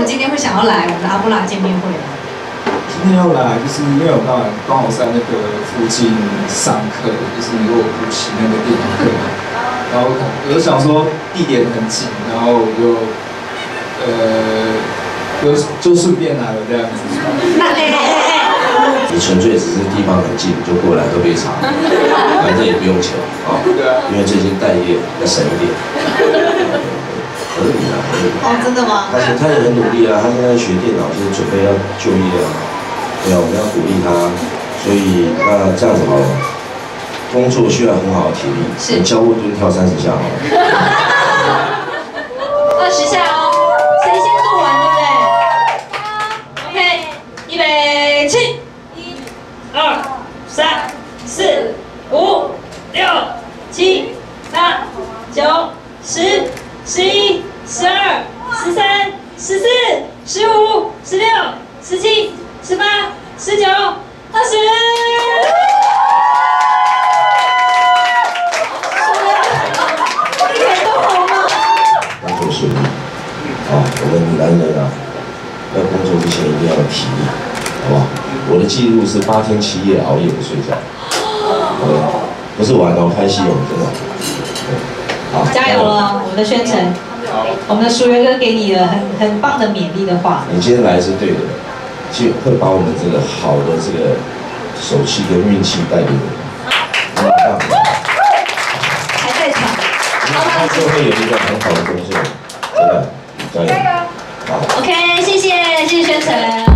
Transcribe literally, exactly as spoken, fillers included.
么今天会想要来我们的阿布拉见面会呢？ 今天要来，就是因为我刚好刚好在那个附近上课，就是如果补习那个电影课，然后我就想说地点很近，然后我就呃就就顺便来了这样子。 你纯粹只是地方很近，就过来喝杯茶，反正也不用钱啊，因为最近待业要省一点。合理啊，合理。 哦，真的吗？ 他他也很努力啊，他现在学电脑，就是准备要就业啊。对啊，我们要鼓励他，所以那这样子好了，工作需要很好的体力，是交互蹲跳三十下好了。 二十下哦，谁先做完对不对 ？OK， 预备起，一、二、三、四、五、六、七、八、九、十。十一、十二、十三、十四、十五、十六、十七、十八、十九、二十。一点都好吗？ 工作顺利。好，我们男人啊，要工作之前一定要有体力，好不好？我的记录是八天七夜熬夜不睡觉。好不好？不是玩哦，拍戏哦，真的。 好，加油了，我们的宣诚，我们的淑媛哥给你了很很棒的勉励的话。 你今天来是对的，就会把我们这个好的这个手气跟运气带给你。 还在场， 他就会有一个很好的工作，真的，加油！好 ，OK， 谢谢，谢谢宣诚。